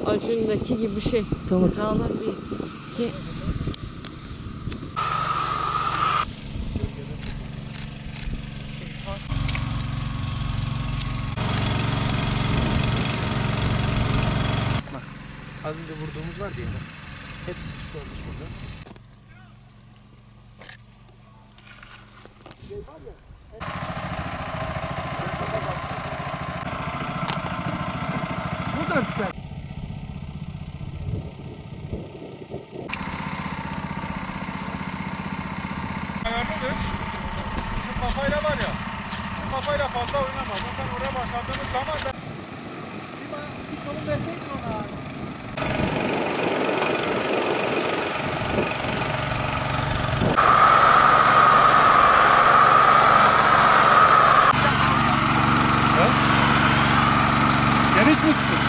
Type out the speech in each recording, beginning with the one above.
Acundaki gibi bir şey. Tamam. Dağlar bir iki. Az önce vurduğumuz var diye. Hepsi şiş olmuş burada. Bu da güzel. Şu kafayla var ya, şu kafayla fazla oynamaz. Zaten oraya başladığımız zaman da... Bir konu verseydin ona. Geniş mi tutsun?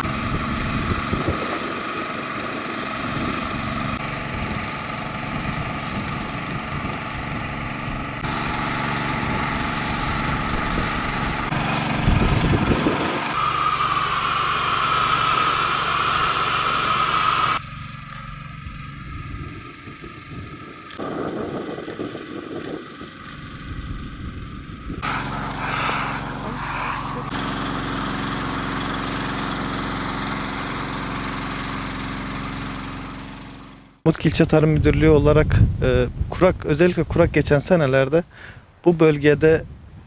Mutki İlçe Tarım Müdürlüğü olarak özellikle kurak geçen senelerde bu bölgede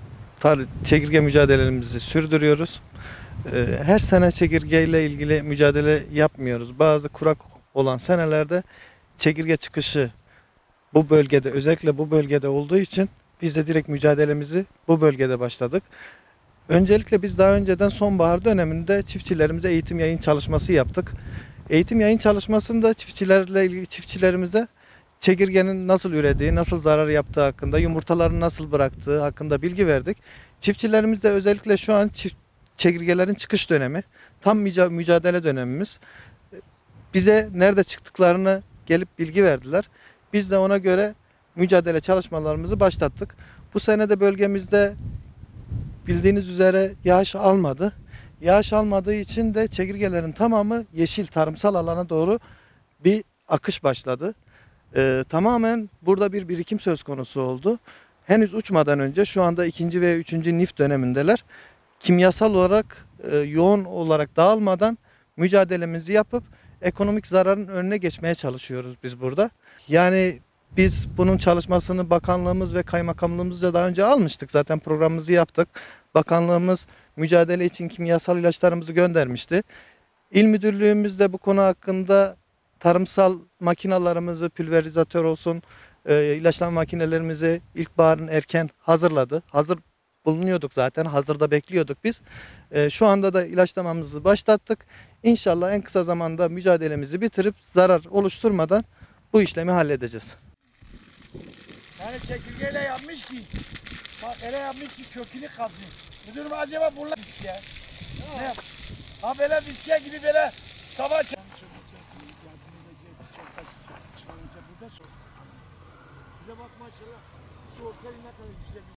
çekirge mücadelelerimizi sürdürüyoruz. Her sene çekirge ile ilgili mücadele yapmıyoruz. Bazı kurak olan senelerde çekirge çıkışı bu bölgede, özellikle bu bölgede olduğu için biz de direkt mücadelemizi bu bölgede başladık. Öncelikle biz daha önceden sonbahar döneminde çiftçilerimize eğitim yayın çalışması yaptık. Eğitim yayın çalışmasında çiftçilerimize çekirgenin nasıl ürediği, nasıl zarar yaptığı hakkında, yumurtalarını nasıl bıraktığı hakkında bilgi verdik. Çiftçilerimiz de özellikle şu an çekirgelerin çıkış dönemi, tam mücadele dönemimiz. Bize nerede çıktıklarını gelip bilgi verdiler. Biz de ona göre mücadele çalışmalarımızı başlattık. Bu sene de bölgemizde bildiğiniz üzere yağış almadı. Yağış almadığı için de çekirgelerin tamamı yeşil tarımsal alana doğru bir akış başladı. Tamamen burada bir birikim söz konusu oldu. Henüz uçmadan önce şu anda 2. ve 3. nif dönemindeler. Kimyasal olarak yoğun olarak dağılmadan mücadelemizi yapıp ekonomik zararın önüne geçmeye çalışıyoruz biz burada. Yani biz bunun çalışmasını bakanlığımız ve kaymakamlığımızca daha önce almıştık. Zaten programımızı yaptık. Bakanlığımız mücadele için kimyasal ilaçlarımızı göndermişti. İl müdürlüğümüz de bu konu hakkında tarımsal makinalarımızı, pülverizatör olsun, ilaçlama makinelerimizi ilkbaharın erken hazırladı. Hazır bulunuyorduk zaten, hazırda bekliyorduk biz. Şu anda da ilaçlamamızı başlattık. İnşallah en kısa zamanda mücadelemizi bitirip zarar oluşturmadan bu işlemi halledeceğiz. Yani çekirgeyle yapmış ki, bak öyle yapmış ki kökünü kazıyor. Müdürüm acaba bunlar viskiye? Ne yap? Ha böyle viskiye gibi böyle sabah Bize bak maşallah. Şu ortaya ne kadar güzel.